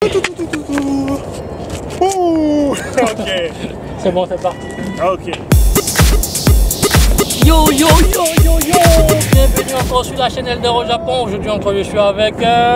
Ouh, ok. C'est bon, c'est parti. Ok. Yo yo yo yo yo. Bienvenue encore sur la chaîne Elder au Japon. Aujourd'hui encore je suis avec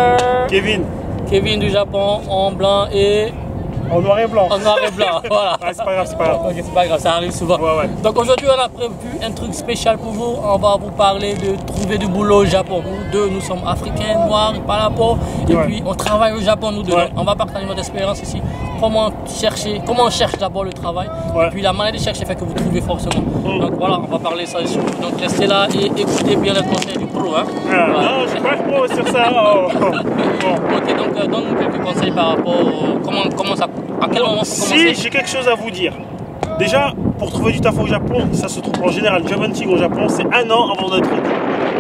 Kevin du Japon en blanc et en noir et blanc. En noir et blanc, voilà. Ah, c'est pas grave, c'est pas grave. Ok, c'est pas grave, ça arrive souvent. Ouais. Donc aujourd'hui on a prévu un truc spécial pour vous. On va vous parler de trouver du boulot au Japon. Nous deux, nous sommes africains, noirs, pas la peau. Et puis on travaille au Japon, nous deux. Ouais. On va partager notre expérience ici. Comment on cherche d'abord le travail. Ouais. Et puis la manière de chercher fait que vous trouvez forcément. Donc voilà, on va parler ça ici. Donc restez là et écoutez bien les conseils du pro. Hein. Ah, Voilà. non, je suis pas pro sur ça. Oh. Bon. Ok, donc donne-nous quelques conseils par rapport comment ça. À quel moment faut commencer? Si j'ai quelque chose à vous dire. Déjà, pour trouver du taf au Japon, ça se trouve en général, job hunting au Japon, c'est 1 an avant d'être diplômé.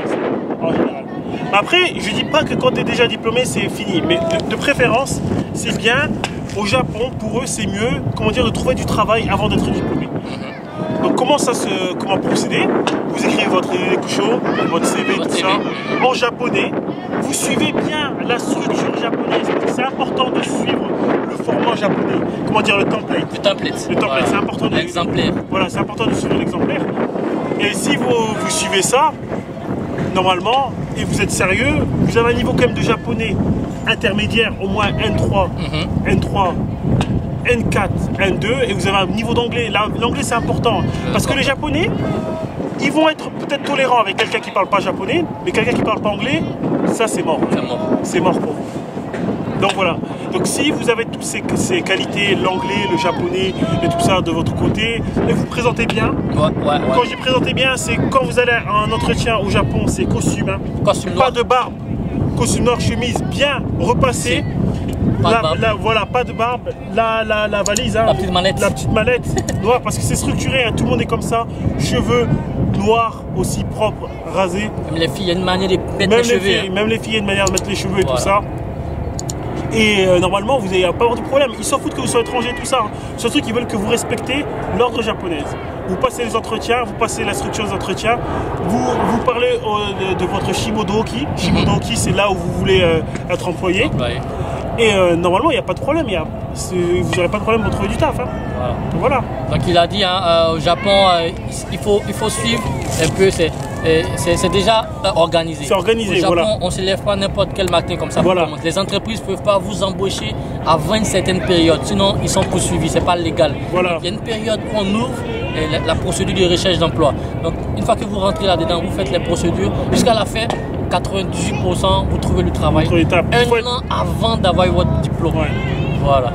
En général. Après, je dis pas que quand tu es déjà diplômé, c'est fini. Mais de préférence, c'est bien, au Japon, pour eux, c'est mieux, comment dire, de trouver du travail avant d'être diplômé. Donc comment procéder? Vous écrivez votre Kusho, votre CV, tout ça, en japonais. Vous suivez bien la structure japonaise, parce que c'est important de suivre le format japonais. Comment dire, le template. Le template, voilà. C'est important. L'exemplaire. Voilà, c'est important de suivre l'exemplaire. Et si vous suivez ça, normalement, et vous êtes sérieux, vous avez un niveau quand même de japonais intermédiaire, au moins N3, N3, N4, N2, et vous avez un niveau d'anglais. L'anglais, c'est important, parce que les japonais, ils vont être peut-être tolérants avec quelqu'un qui parle pas japonais, mais quelqu'un qui parle pas anglais, ça c'est mort. C'est mort pour vous. Donc voilà. Donc si vous avez toutes ces qualités, l'anglais, le japonais et tout ça de votre côté, et vous présentez bien. Quand je dis présentez bien, c'est quand vous allez à un entretien au Japon, c'est costume. Hein. Costume noir. Pas de barbe. Costume noir, chemise bien repassée. Voilà, pas de barbe, la valise, hein, la petite mallette noire, parce que c'est structuré, hein, tout le monde est comme ça, cheveux noirs aussi propres, rasés. Même les filles, il y a une manière de mettre les cheveux. Même les filles, il y a une manière de mettre les cheveux et tout ça. Et normalement, vous n'allez pas avoir de problème. Ils s'en foutent que vous soyez étranger, tout ça. Hein. Surtout qu'ils veulent que vous respectez l'ordre japonaise. Vous passez les entretiens, vous passez la structure des entretiens, vous parlez de votre Shimodoki. Shimodoki, c'est là où vous voulez être employé. Et normalement, il n'y a pas de problème. Vous n'aurez pas de problème pour trouver du taf. Hein. Voilà. Donc il a dit, hein, au Japon, il faut suivre un peu. C'est déjà organisé. C'est organisé, au Japon, voilà. on ne se lève pas n'importe quel matin comme ça. Voilà. Les entreprises ne peuvent pas vous embaucher avant une certaine période. Sinon, ils sont poursuivis. Ce n'est pas légal. Voilà. Il y a une période où on ouvre la procédure de recherche d'emploi. Donc une fois que vous rentrez là-dedans, vous faites les procédures. Jusqu'à la fin, 98%, vous trouvez le travail. Un an avant d'avoir votre diplôme. Ouais. Voilà.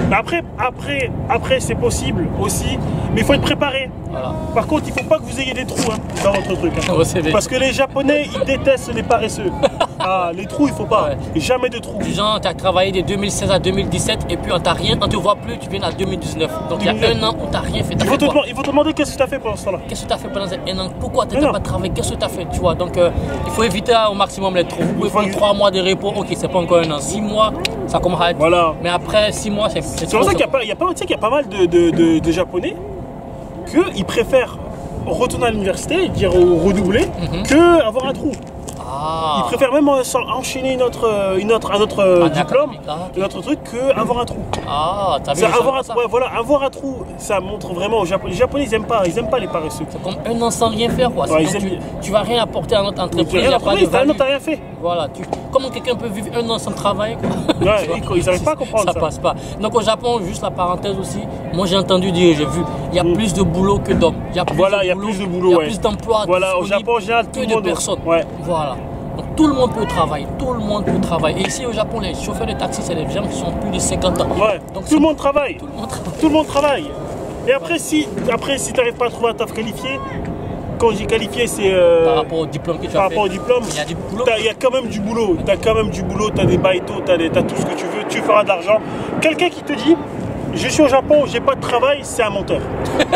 Après c'est possible aussi, mais il faut être préparé. Voilà. Par contre, il ne faut pas que vous ayez des trous dans votre truc. Hein. Parce que les Japonais, ils détestent les paresseux. Ah, les trous, il ne faut pas. Ouais. Jamais de trous. Disons, tu as travaillé de 2016 à 2017 et puis on ne te voit plus, tu viens à 2019. Donc il y a 1 an où tu n'as rien fait. Il faut te demander qu'est-ce que tu as fait pendant ce temps-là. Qu'est-ce que tu as fait pendant 1 an? Pourquoi tu n'as pas travaillé? Qu'est-ce que tu as fait? Tu vois, donc il faut éviter au maximum les trous. Vous pouvez prendre 3 mois de repos, ok, c'est pas encore 1 an. 6 mois, ça commence à être. Voilà. Mais après 6 mois, c'est pour ça qu'il y a pas mal de Japonais qu'ils préfèrent retourner à l'université, dire redoubler, que avoir un trou. Ils préfèrent même enchaîner un autre diplôme, un autre truc, qu'avoir un trou. Ah, t'as vu avoir un trou, ça montre vraiment aux Japonais. Les Japonais, ils aiment pas les paresseux. C'est comme 1 an sans rien faire, quoi. Ouais, tu vas rien apporter à notre entreprise. Tu n'as rien fait. Voilà. Comment quelqu'un peut vivre 1 an sans travail, quoi? Ouais, ils n'arrivent pas à comprendre ça. Ça passe pas. Donc au Japon, juste la parenthèse aussi, moi j'ai entendu dire, j'ai vu, il y a plus de boulot que d'hommes. Il y a plus de boulot. Il y a plus d'emplois. Voilà, au Japon, en général, que de personnes. Voilà. Donc tout le monde peut travailler, Et ici au Japon, les chauffeurs de taxi, c'est des gens qui sont plus de 50 ans. Ouais. Donc tout le monde travaille. Tout le monde travaille. Et après, si tu n'arrives pas à trouver un taf qualifié, quand j'ai qualifié, c'est par rapport au diplôme que tu as fait. Par rapport au diplôme, il y a du boulot. Il y a quand même du boulot. Tu as quand même du boulot, tu as des baïtos, tu as tout ce que tu veux, tu feras de l'argent. Quelqu'un qui te dit, je suis au Japon, j'ai pas de travail, c'est un menteur.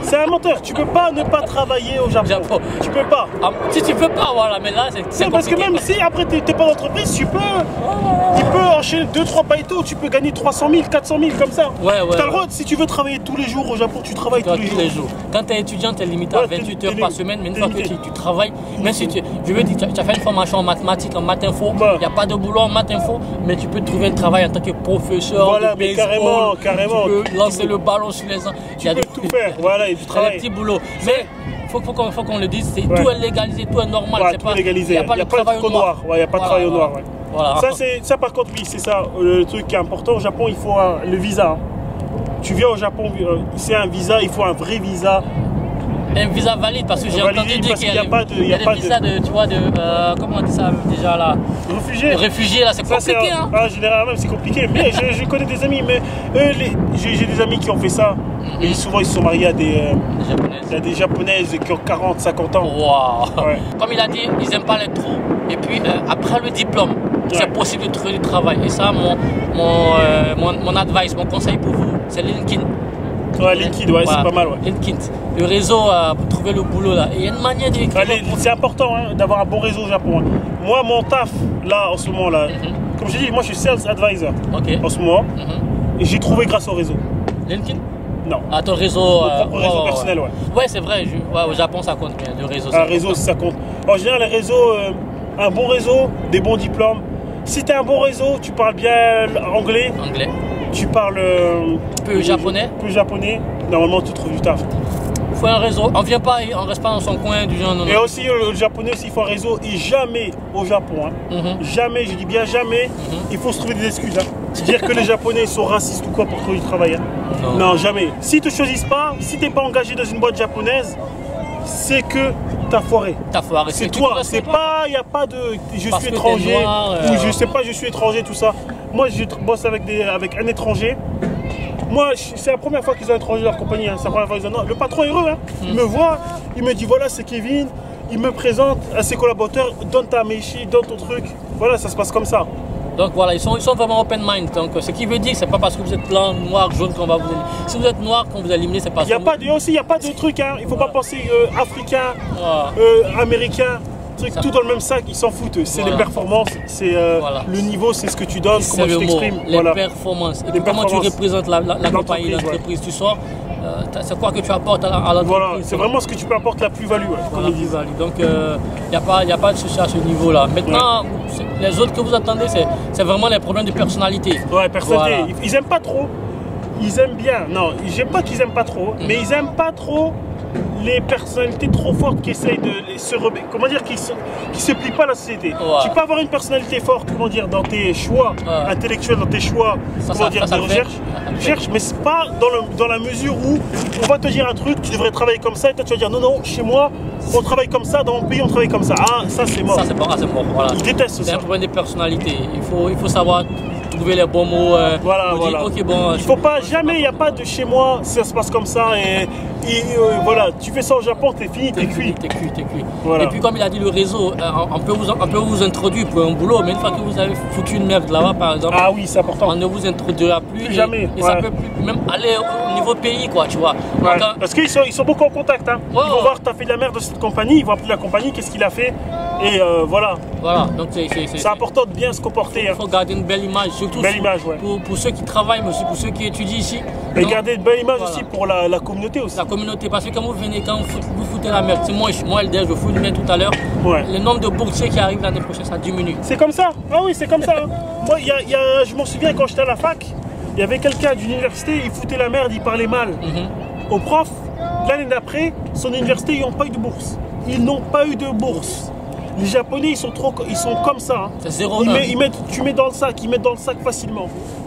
C'est un menteur. Tu peux pas ne pas travailler au Japon. Tu peux pas. Ah, si tu peux pas, voilà, mais là c'est compliqué. Parce que même si après t'es pas d'entreprise, tu peux enchaîner 2-3 baïtos, tu peux gagner 300 000, 400 000 comme ça. T'as le droit, si tu veux travailler tous les jours au Japon, tu travailles tous les jours. Quand tu es étudiant, tu es limité à 28 heures par semaine, mais une fois que tu travailles, même si je veux dire, tu as fait une formation en mathématiques, en maths info, il n'y a pas de boulot en maths info, mais tu peux trouver un travail en tant que professeur. Voilà, mais carrément. Tu peux lancer le ballon sur les gens. Tu peux tout faire, voilà, et du travail. Il y a des petits boulots. Mais il faut qu'on le dise, tout est légalisé, tout est normal. Ouais, tout est légalisé. Il n'y a pas de travail au noir. Il n'y a pas de travail au noir. Voilà. Ça, par contre, oui, c'est ça. Le truc qui est important au Japon, il faut le visa. Tu viens au Japon, c'est un visa, il faut un vrai visa. Un visa valide, parce que j'ai entendu dire qu'il y a des visas de, tu vois, comment on dit ça déjà là? Réfugiés, là, c'est compliqué. Généralement, c'est compliqué. Mais je connais des amis, mais j'ai des amis qui ont fait ça. Et souvent, ils se sont mariés à des Japonaises qui ont 40, 50 ans. Wow. Ouais. Comme il a dit, ils n'aiment pas les trous. Et puis, après le diplôme, c'est possible de trouver du travail. Et ça, mon advice, mon conseil pour vous, c'est LinkedIn. Ouais, LinkedIn, ouais, c'est pas mal. Ouais. LinkedIn, le réseau pour trouver le boulot là. Il y a une manière de. C'est important d'avoir un bon réseau au Japon. Moi, mon taf, là, en ce moment, là, comme je dis, moi, je suis sales advisor en ce moment. Et j'ai trouvé grâce au réseau. LinkedIn? Non. À ton réseau. Mon réseau personnel, ouais. Ouais, c'est vrai. Au Japon, ça compte bien. Le réseau. Un réseau, ça compte. En général, les réseaux, un bon réseau, des bons diplômes. Si tu as un bon réseau, tu parles bien anglais. Tu parles peu japonais. Normalement, tu trouves du taf. Il faut un réseau. On vient pas, on reste pas dans son coin du genre. Et aussi, le japonais aussi, il faut un réseau. Et jamais au Japon, jamais, je dis bien jamais, il faut se trouver des excuses. Dire que les Japonais sont racistes ou quoi pour trouver du travail. Non, jamais. Si tu ne choisis pas, si tu n'es pas engagé dans une boîte japonaise, c'est que t'as foiré. C'est toi. C'est pas, il n'y a pas de je suis étranger ou je sais pas, je suis étranger, tout ça. Moi, je bosse avec un étranger. Moi, c'est la première fois qu'ils ont étranger leur compagnie. C'est la première fois qu'ils ont. Le patron est heureux. Il me voit, il me dit voilà, c'est Kevin. Il me présente à ses collaborateurs, donne ta méchie, donne ton truc. Voilà, ça se passe comme ça. Donc voilà, ils sont vraiment open mind. Donc ce qui veut dire que c'est pas parce que vous êtes blanc, noir, jaune qu'on va vous éliminer. Si vous êtes noir, qu'on vous élimine, c'est pas ça. Il n'y a pas de truc. Il ne faut pas penser africain, américain. Tout dans le même sac, ils s'en foutent. C'est les performances, c'est le niveau, c'est ce que tu donnes, comment tu t'exprimes. Les performances. Et comment tu représentes la compagnie, l'entreprise. Tu sors, c'est quoi que tu apportes à l'entreprise. Voilà, c'est vraiment ce que tu peux apporter la plus-value. Donc il n'y a pas de souci à ce niveau-là. Maintenant, les autres que vous attendez, c'est vraiment les problèmes de personnalité. Ouais, personnalité. Ils n'aiment pas trop. Ils aiment bien. Non, j'aime pas qu'ils aiment pas trop, mais ils aiment pas trop les personnalités trop fortes qui essayent de se rebeller, comment dire, qui se plient pas à la société. Tu peux avoir une personnalité forte, comment dire, dans tes choix intellectuels, dans tes choix, de recherche, mais c'est pas dans la mesure où on va te dire un truc, tu devrais travailler comme ça, et toi tu vas dire non, chez moi, on travaille comme ça, dans mon pays, on travaille comme ça. Ah, ça c'est mort. Ça c'est mort, voilà. Ils détestent ça. C'est un problème de personnalité. Il faut savoir trouver les bons mots. Voilà. Dire, okay, bon, il faut pas, jamais, il n'y a pas de chez moi, ça se passe comme ça. Et voilà, tu fais ça au Japon, t'es fini, t'es cuit. Voilà. Et puis comme il a dit, le réseau, on peut vous introduire pour un boulot, mais une fois que vous avez foutu une merde là-bas, par exemple, ah oui, c'est important. On ne vous introduira plus. Jamais. Et ça peut plus même aller au niveau pays, quoi, tu vois. Donc, parce qu'ils sont beaucoup en contact. Ils vont voir que tu as fait de la merde de cette compagnie, ils vont appeler la compagnie, qu'est-ce qu'il a fait. Et voilà. Donc c'est important de bien se comporter. Il faut garder une belle image, surtout pour ceux qui travaillent, mais aussi pour ceux qui étudient ici. Et garder une belle image aussi pour la communauté aussi. La communauté, parce que quand vous venez, quand vous foutez la merde, moi LDR, je fous une merde tout à l'heure, le nombre de boursiers qui arrivent l'année prochaine, ça diminue. C'est comme ça. Ah oui, c'est comme ça. Moi, je m'en souviens quand j'étais à la fac, il y avait quelqu'un d'une université, il foutait la merde, il parlait mal. Au prof, l'année d'après, son université, ils n'ont pas eu de bourse. Ils n'ont pas eu de bourse. Les Japonais, ils sont comme ça. C'est 0. Tu mets dans le sac, ils mettent dans le sac facilement.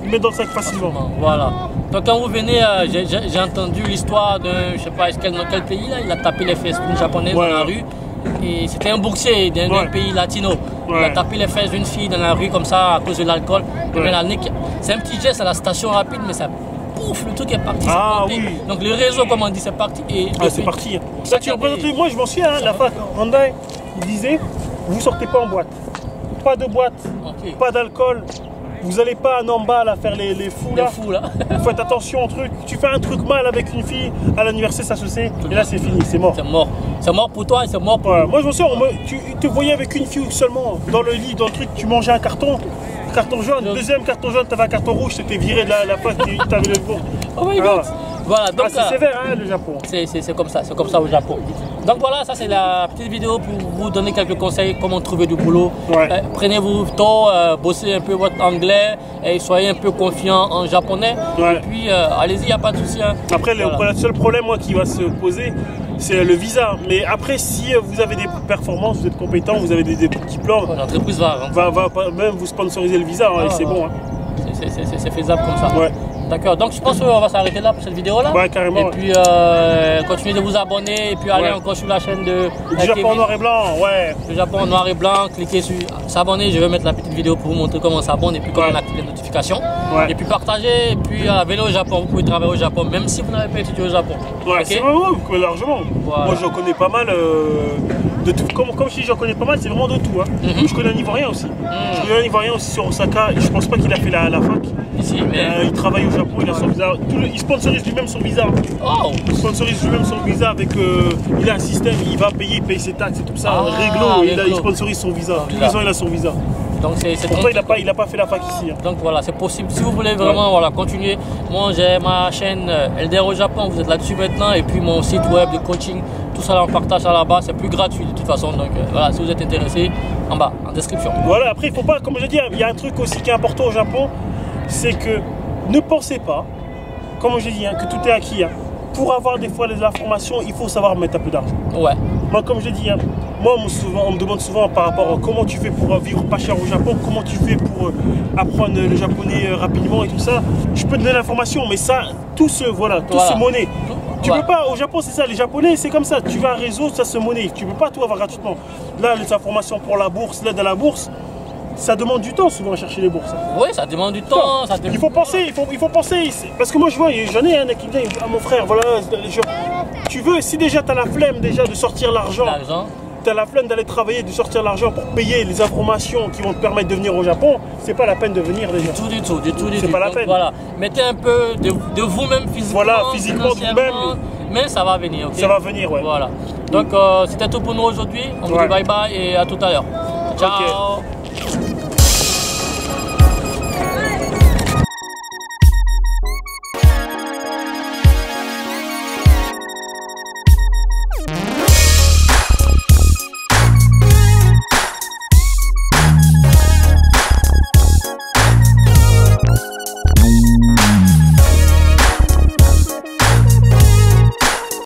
Voilà. Donc quand vous venez, j'ai entendu l'histoire d'un, je sais pas, dans quel pays là, il a tapé les fesses d'une japonaise dans la rue. Et c'était un boursier d'un pays latino. Il a tapé les fesses d'une fille dans la rue comme ça à cause de l'alcool. C'est un petit geste à la station rapide, mais ça pouf, le truc est parti. Donc le réseau, comme on dit, c'est parti. C'est parti. Ça, tu représentes, moi je m'en souviens, la fac, Honda, il disait, vous sortez pas en boîte. Pas de boîte, pas d'alcool, Vous n'allez pas en bas là faire les fous là. Faites attention au truc. Tu fais un truc mal avec une fille à l'anniversaire, ça se sait. Et là c'est fini, c'est mort. C'est mort. C'est mort pour toi et c'est mort pour moi. Je me souviens, tu te voyais avec une fille seulement dans le lit, dans le truc, tu mangeais un carton jaune, deuxième carton jaune, tu avais un carton rouge, c'était viré de la place, tu avais le bon. Oh my God. Voilà, donc c'est sévère hein, le Japon. C'est comme ça au Japon. Donc voilà, ça c'est la petite vidéo pour vous donner quelques conseils comment trouver du boulot. Prenez-vous tôt, bossez un peu votre anglais et soyez un peu confiant en japonais. Et puis allez-y, il n'y a pas de souci. Hein. Après, le seul problème qui va se poser, c'est le visa. Mais après, si vous avez des performances, vous êtes compétent, vous avez des diplômes, l'entreprise va même vous sponsoriser le visa et c'est bon. Hein. C'est faisable comme ça. D'accord, donc je pense qu'on va s'arrêter là pour cette vidéo là. Ouais, carrément. Et puis continuez de vous abonner et puis aller encore sur la chaîne de du Japon en noir et blanc, Le Japon en noir et blanc, cliquez sur s'abonner, je vais mettre la petite vidéo pour vous montrer comment on s'abonne et puis comment on active les notifications. Et puis partagez, et puis venez au Japon, vous pouvez travailler au Japon, même si vous n'avez pas étudié au Japon. C'est vrai, largement. Moi j'en connais pas mal de tout. Comme je dis, j'en connais pas mal, c'est vraiment de tout. Hein. Je connais un Ivoirien aussi. Je connais un Ivoirien aussi sur Osaka, et je pense pas qu'il a fait la fac. Ici, mais... il travaille au Japon, il a son visa. Il sponsorise lui-même son visa. Il sponsorise lui-même son visa avec. Il a un système, il va payer, il paye ses taxes et tout ça. Réglo, il sponsorise son visa. Tous les ans, il a son visa. Donc pourtant, il n'a pas fait la fac ici. Hein. Donc voilà, c'est possible. Si vous voulez vraiment continuer, moi j'ai ma chaîne LDR au Japon, vous êtes là-dessus maintenant. Et puis mon site web de coaching, tout ça là, on partage ça là-bas. C'est plus gratuit de toute façon. Donc voilà, si vous êtes intéressé, en bas, en description. Voilà, après, il faut pas, comme je dis, il y a un truc aussi qui est important au Japon, c'est que ne pensez pas, comme je dis, que tout est acquis. Hein. Pour avoir des fois les informations, il faut savoir mettre un peu d'argent. Moi, comme je dis, moi, on me demande souvent par rapport à comment tu fais pour vivre pas cher au Japon, comment tu fais pour apprendre le japonais rapidement et tout ça. Je peux te donner l'information, mais ça, tout se monnaie. Tu peux pas, au Japon, c'est ça, les Japonais, c'est comme ça. Tu vas à un réseau, ça se monnaie. Tu peux pas tout avoir gratuitement. Là, les informations pour la bourse, l'aide à la bourse, ça demande du temps souvent à chercher les bourses. Oui, ça demande du temps. Il faut penser, parce que moi je vois, j'en ai un qui me dit à mon frère, voilà, tu veux, si déjà tu as la flemme déjà de sortir l'argent, tu as la flemme d'aller travailler, de sortir l'argent pour payer les informations qui vont te permettre de venir au Japon, c'est pas la peine de venir déjà. Du tout. C'est pas la peine. Voilà, mettez un peu de vous-même physiquement. Voilà, physiquement de vous-même. Mais ça va venir, ok? Ça va venir, Voilà. Donc c'était tout pour nous aujourd'hui. On vous dit bye bye et à tout à l'heure. Ciao.